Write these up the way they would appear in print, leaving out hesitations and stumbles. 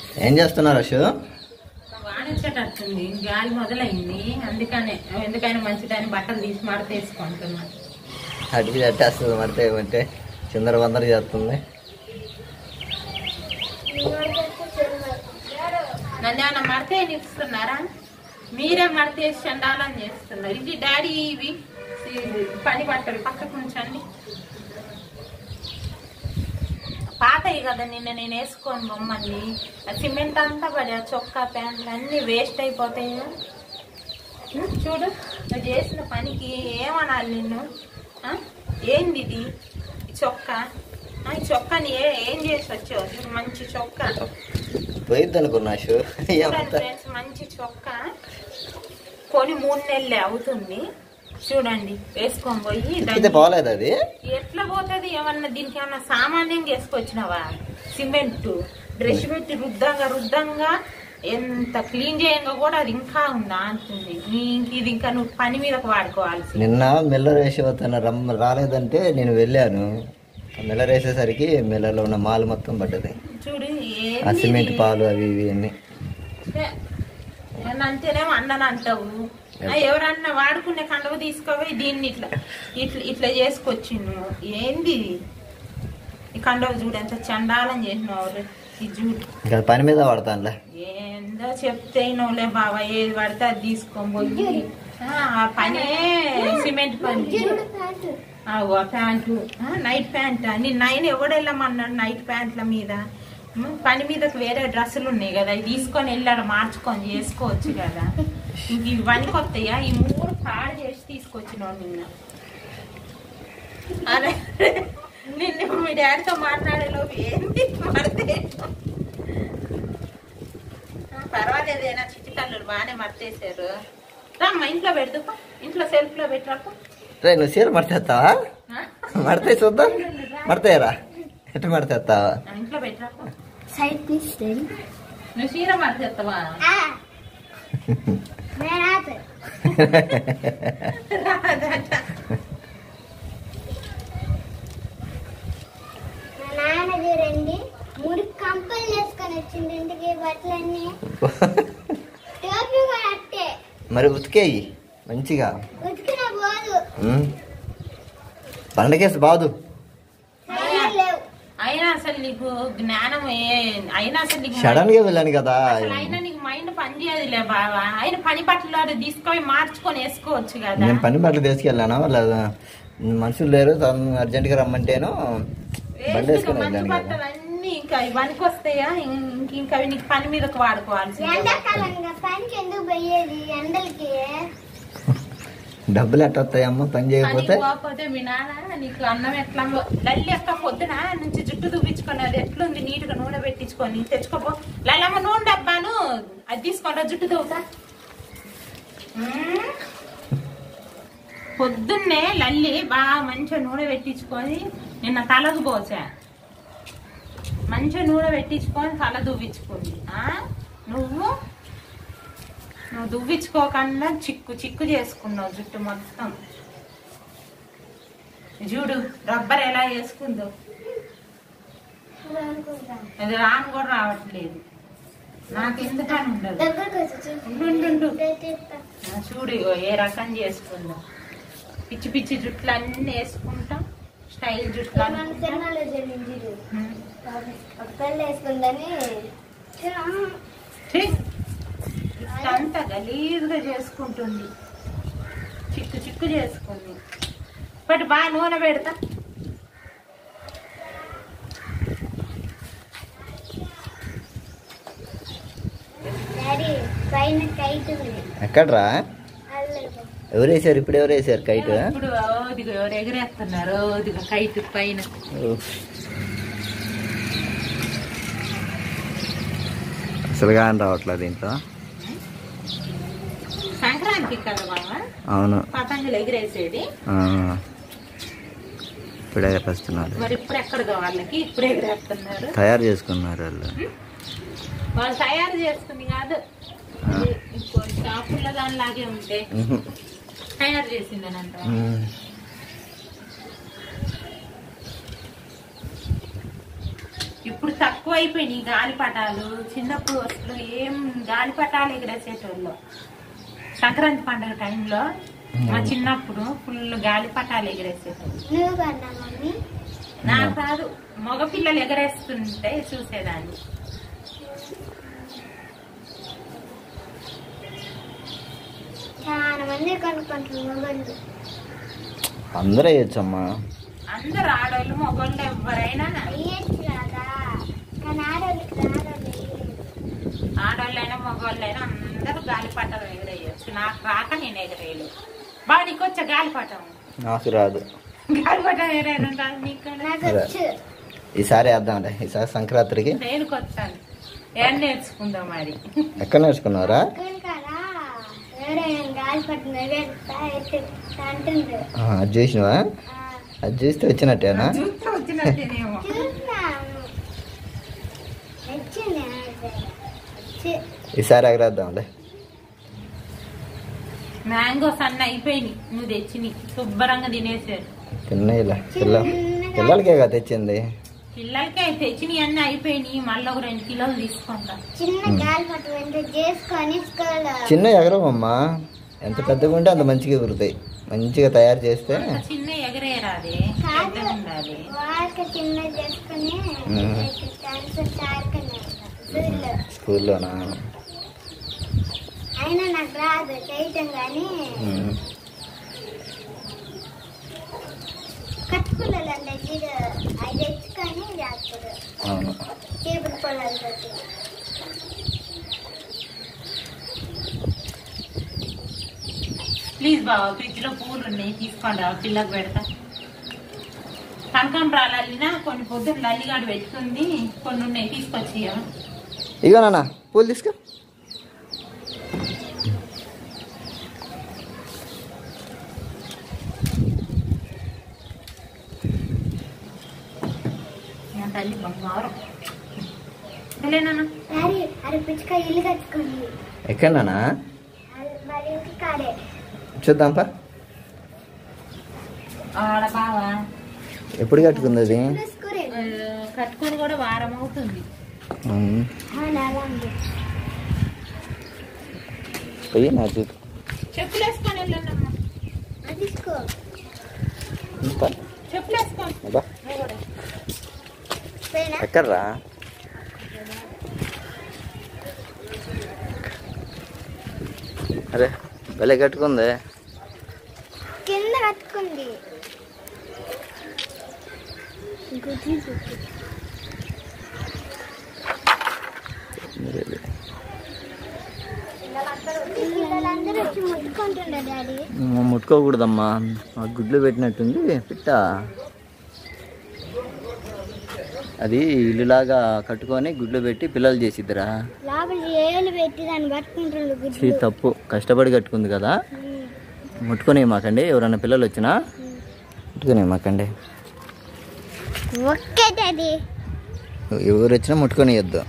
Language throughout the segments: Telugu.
ఏం చేస్తున్నారు అశు? వాడించేటట్టుంది, గాలి మొదలైంది. ఎందుకైనా మంచిదాన్ని బట్టలు తీసి మడతేసుకుంటున్నా. అటుకి తట్టేస్తుంది మడితే ఏమంటే చిందర వందర చేస్తుంది. నన్ను ఏమన్నా మడతే ఇస్తున్నారా? మీరే మడతేసి చండాలని చేస్తున్నారు. ఇది డాడీ ఇవి పని బట్టలు పక్కకు ఉంచండి. పాతయి కదా నిన్న నేను వేసుకోను బొమ్మల్ని. సిమెంట్ అంతా పడి ఆ చొక్కా ప్యాంట్లు అన్నీ వేస్ట్ అయిపోతాయి. చూడు నువ్వు చేసిన పనికి ఏమనాలి నిన్ను? ఏంది ఇది చొక్కా? ఈ చొక్కాని ఏం చేసి వచ్చావు? చూడు మంచి చొక్కా పోయిద్ది అనుకున్నా. ఫ్రెండ్స్ మంచి చొక్కా కొని 3 నెలలే అవుతుంది. చూడండి వేసుకొని పోయి పోలేదు. అది ఎట్లా పోతుంది? ఏమన్నా దీనికి ఏమన్నా సామాన్యంగా వేసుకొచ్చినావా? సిమెంట్ బ్రష్ పెట్టి రుద్దంగా ఎంత క్లీన్ చేయంగా కూడా అది ఇంకా ఉందా అంటుంది. ఇది ఇంకా నువ్వు పని మీదకు వాడుకోవాల్సి. నిన్న మిల్లర్ వేసి రాలేదంటే నేను వెళ్ళాను. మిల్లర్ వేసేసరికి మిల్లర్లో ఉన్న మాల్ మొత్తం పడ్డది. చూడు ఆ సిమెంట్ పాలు అవి ఇవి అన్ని. అంతేనేమో అన్నని అంటావు. ఎవరన్నా వాడుకునే కండవ తీసుకోపోయి దీన్ని ఇట్లా చేసుకొచ్చిండు. ఏంది ఈ కండవ? చూడు ఎంత చండాలం చేసినావు. ఈ చూడు పని మీద వాడతానులే. ఏందో చెప్తే నువ్వులే బాబా, ఏది పడితే అది తీసుకొని పోయి ఆ పనే సిమెంట్ పని. ప్యాంటు నైట్ ప్యాంట్ నిన్న ఆయన ఎవడెళ్ళమన్నాడు? నైట్ ప్యాంట్ల మీద పని మీదకి వేరే డ్రెస్సులు ఉన్నాయి కదా, ఇవి తీసుకొని వెళ్ళాడు మార్చుకొని చేసుకోవచ్చు కదా. ఇంక ఇవన్నీ కొత్తయా? ఈ 3 పాడు చేసి తీసుకొచ్చినావు నిన్న. అరే నిన్న మీ డాడీతో మాట్లాడేలోపు ఏంటి మడితే? పర్వాలేదేనా చిట్టి కళ్ళు బాగానే మర్చేశారు. రామ్మా ఇంట్లో పెడదు, ఇంట్లో సెల్ఫ్ లో పెట్టరాకు. రే నువ్వు చీర మడతేస్తావా? మడతాయి చూద్దాం. మడతాయరా? ఎట్లా మడతేస్తావా? ఇంట్లో పెట్టరాకు. నువ్వు చీర మడతేస్తావా? నాన్నగారండి 3 కంపలు వేసుకొని వచ్చింది ఇంటికి బట్టలన్నీ. మరి ఉతికేయి మంచిగా. ఉతికినా బాదు. పండగేసి బాదు. అయినా అసలు నీకు జ్ఞానం అయినా అసలు నీకు సడన్ గా వెళ్ళాను కదా. అయినా నీకు మైండ్ పని చేయదులే బాబా. ఆయన పని బట్టలు తీసుకొని మార్చుకొని వేసుకోవచ్చు కదా. నేను పని బట్టలు తీసుకెళ్ళాను, లేదా మనుషులు లేరు అర్జెంట్ గా రమ్మంటేను బండి వేసుకొని వెళ్ళాను కదా. అన్ని ఇంకా ఇవన్నీ వస్తాయా? ఇంకా నీకు పని మీదకి వాడుకోవాల్సి. డబ్బులు ఎట్ట వస్తాయమ్మా పని చేయకపోతే? మీ నాన్న నీకు అన్నం ఎట్లా లల్లి ఎక్క పొద్దున నుంచి జుట్టు దువ్వించుకొని అది ఎట్లుంది నీట్ గా నూనె పెట్టించుకొని తెచ్చుకోపో. లల్లమ్మ నూనె డబ్బాను అది తీసుకుంటా జుట్టు దువ్వుతా. పొద్దున్నే లల్లి బాగా మంచిగా నూనె పెట్టించుకొని నిన్న తలకు పోసా. మంచిగా నూనె పెట్టించుకొని తల దువ్వించుకుంది. నువ్వు దువ్వించుకోకుండా చిక్కు చేసుకున్నావు జుట్టు మొత్తం. చూడు రబ్బర్ ఎలా వేసుకుందో. అది రాను కూడా రావట్లేదు. నాకెందుకని ఉండదు. చూడు ఏ రకం చేసుకుందో. పిచ్చి పిచ్చి జుట్లు అన్ని వేసుకుంటాం. స్టైల్ జుట్లు అంతా గలీజ్గా చేసుకుంటుంది. చిక్కు చేసుకుంది. బట్ బాగా నూనె పెడతా. ఎక్కడ్రా? ఎవరు వేసారు? ఇప్పుడు ఎవరు వేసారు కైట్? ఇప్పుడు ఎవరు ఎగరేస్తున్నారు కైట్ పైన. అసలుగా రావట్లేదు దీంట్లో. సంక్రాంతి కదా బాగా. అవును పతంగులు ఎగిరేసేది. ఇప్పుడు ఎగరేస్తున్నారు. మరి ఇప్పుడు ఎక్కడదో వాళ్ళకి ఇప్పుడు ఎగరేస్తున్నారు. తయారు చేసుకున్నారు వాళ్ళు తయారు చేసుకుంది కాదు, షాపుల్లో దానిలాగే ఉంటే తయారు చేసిందనంట. ఇప్పుడు తక్కువ అయిపోయినాయి గాలిపటాలు. చిన్నప్పుడు అసలు ఏం గాలిపటాలు ఎగరేసేటోళ్ళు. సంక్రాంతి పండుగ టైంలో మా చిన్నప్పుడు ఫుల్ గాలిపటాలు ఎగరేసేటోళ్ళు. నువ్వు కన్నా మమ్మీ? నాకు కాదు, మగ పిల్లలు ఎగరేస్తుంటే చూసేదాన్ని. చాలా మంది కొనుక్కుంటారు మొగళ్ళు. అందరూ వేయచ్చమ్మా. అందరు ఆడవాళ్ళు మగవాళ్ళు ఎవరైనా వేయచ్చు కదా, కానీ ఆడవాళ్ళకి ఆడవాళ్ళైనా మగవాళ్ళైనా అందరూ గాలిపటం ఎగరేయచ్చు. నాకు రాక నేను ఎగరేయలేదు. బాగా నీకు వచ్చా గాలిపటం? నాకు రాదు. గాలిపటం ఎగరేయడం రాదు నీకు? నాకు వచ్చు. ఈసారి వేద్దాంలే, ఈసారి సంక్రాంతికి. నేనుకు వచ్చాను. ఏం నేర్చుకుందాం మరి. ఎక్కడ నేర్చుకున్నారా? కదా ఎవరైనా గాలిపట్టం ఎగరేస్తా అంటుంది. అది చూసినవా? అది చూస్తే వచ్చినట్టేనా? చూస్తే వచ్చినట్టేనేమో. ఈసారి ఎగరేద్దాంలే. మ్యాంగోస్ అన్న అయిపోయినాయి, నువ్వు తెచ్చినాయి. శుభ్రంగా తినేసారు. తిన్నాయిలా పిల్లలకే కదా తెచ్చింది. పిల్లలకి తెచ్చినాయి అన్నీ అయిపోయినాయి. మళ్ళీ ఒక 2 కిలోలు తీసుకుంటా. చిన్న గాలిపట్టం ఎంత చేసుకొని చిన్న ఎగరవమ్మా, ఎంత పెద్దగా ఉంటే అంత మంచిగా ఎగురుతాయి. మంచిగా తయారు చేస్తే. చిన్న ఎగరేరాదే, ఉండాలి. వాళ్ళకి చిన్న చేసుకుని స్కూల్లోనా? అయినా నాకు రాదు చేయటం, కానీ కట్టుకున్నాడు అంటే అది తెచ్చుకొని చేస్తారు. అవును, టేబుల్ పొలాలతో. ప్లీజ్ బాబా, ఫ్రిడ్జ్ లో పూలు ఉన్నాయి, తీసుకోండి. పిల్లకి పెడతా. కనకాంబరాలు అల్లినా కొన్ని పొద్దున్న లల్లిగాడు పెట్టుకుంది, కొన్ని ఉన్నాయి, తీసుకొచ్చి. ఇగో నాన్న పూలు తీసుకో. తల్లి బంగారం. లేనా అరే పిచ్చుక ఇల్లు కట్టుకుంది. ఎక్కడనా? మరి కాడే చూద్దాంపా. ఆడ బావా ఎప్పుడు కట్టుకుంది అది? కట్టుకొని కూడా వారం అవుతుంది. పోయి నా చూపు. చెప్పులు వేసుకొని వెళ్ళండమ్మా. తీసుకో. చెప్పులు వేసుకోండి. ఎక్కడ్రా? అరే భలే కట్టుకుంది. కింద కట్టుకుంది. పిల్లలందరూ వచ్చి ముట్టుకుంటుండే డాడీ. ముట్టుకోకూడదమ్మా, గుడ్లు పెట్టినట్టుంది పిట్ట. అది ఇల్లులాగా కట్టుకొని గుడ్లు పెట్టి పిల్లలు చేసిద్దిరా. తప్పు, కష్టపడి కట్టుకుంది కదా. ముట్టుకునే మాకండి, ఎవరన్నా పిల్లలు వచ్చినా ముట్టుకునే మాకండి. ఎవరు వచ్చినా ముట్టుకొనియద్దు.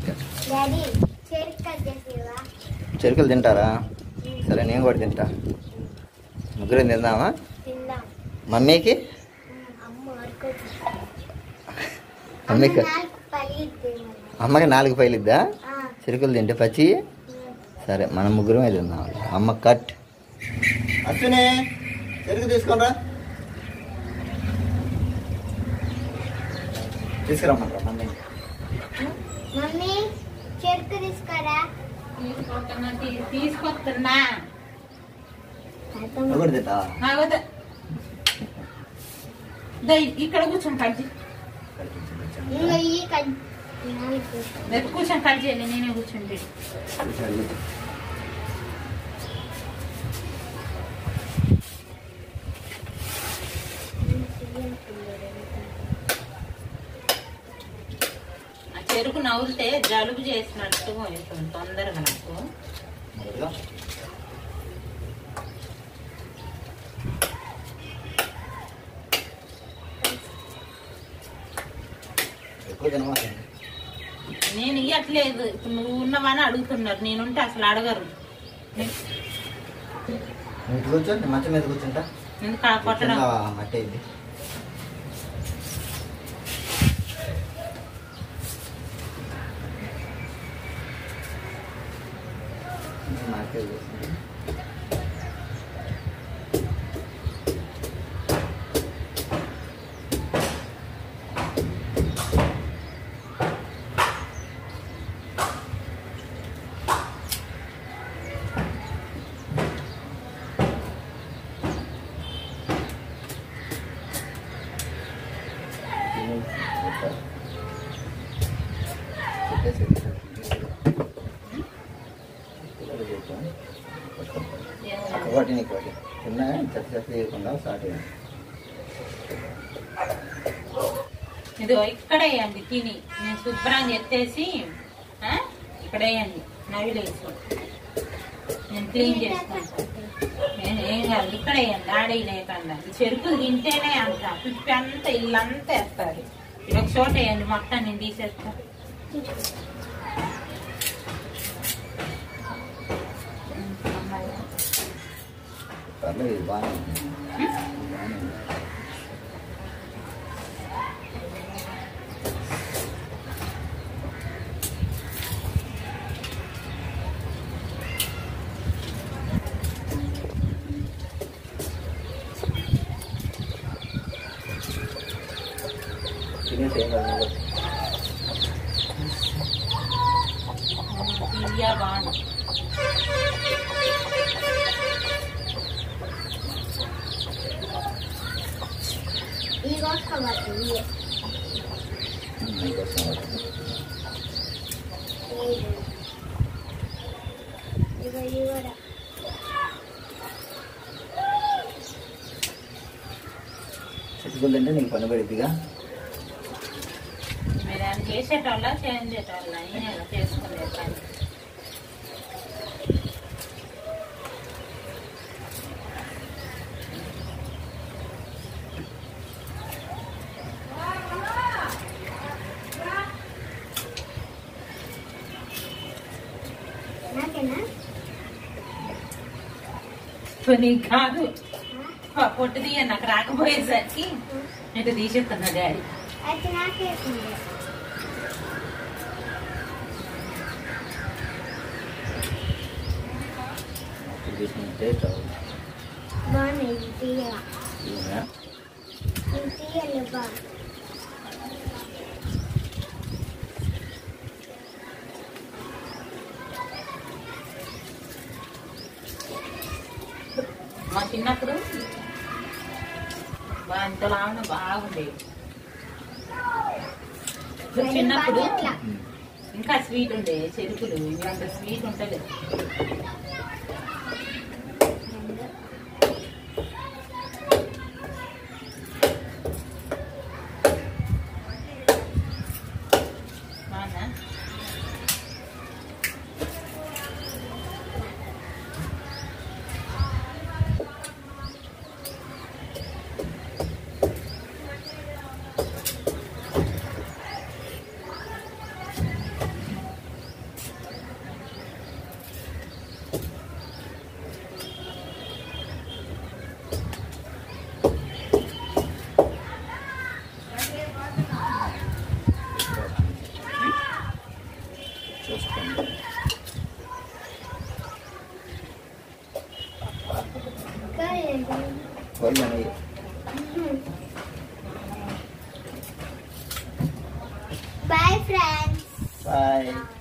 చెరుకులు తింటారా? సరే నేను కూడా తింటా. ముగ్గురు తిందామా? మమ్మీకి అమ్మకి 4 పైలిద్దా? చెరుకులు తింటే పచ్చి. సరే మనం ముగ్గురమే తిందాం. అమ్మ కట్. అశ్విని చెరుకు తీసుకోనరా, తీసుకురమ్మంటారా మమ్మీ? మమ్మీ చెరుకు తీసుకురా. తీసుకొస్తున్నా. ఇక్కడ కూర్చొని కట్ కూర్చొని కట్ చేయాలి. నేనే కూర్చుంటే చెరుకు నవ్వులితే జలుబు చేసినట్టు అవుతుంది తొందరగా నాకు. నేను ఇవ్వట్లేదు. ఇప్పుడు నువ్వు ఉన్నవని అడుగుతున్నారు, నేనుంటే అసలు అడగరు. కూర్చోండి, మంచం మీద కూర్చుంటా. ఎందుకు కొట్టడం? నాకే చేసింది. ఒకటి నీకు ఒకటి చిన్న చెత్త చేయకుండా స్టార్ట్ అయ్యింది. ఇదో ఇక్కడ వేయండి తిని, నేను శుభ్రంగా ఎత్తేసి ఇక్కడ వేయండి, నవిలేసి నేను క్లీన్ చేసుకుంటాను. నేను ఏం కాదు, ఇక్కడ వేయండి, ఆడే లేకుండా. ఈ చెరుకులు తింటేనే అంత పిప్పి అంతా ఇల్లంతా వేస్తారు. ఇది ఒక చోట వేయండి, మొత్తం నేను తీసేస్తా. పర్లేదు, ఇది బాగానే ఉంది. బాగుంది. చచ్చిపోతుంటే నీకు పని పడిద్దిగా. మీరు ఆయన చేసేటోళ్ళ చేయించేటోళ్ళ నేను చేసుకునే పని. నీకు కాదు, పొట్టు తీయ నాకు రాకపోయేసరికి ఇటు తీసేస్తున్నా డాడీ. మా చిన్నప్పుడు అంతలా బాగుండేవి. చిన్నప్పుడు ఇంకా స్వీట్ ఉండే చెరుకులు, ఇవంత స్వీట్ ఉంటుంది. Bye friends. Bye.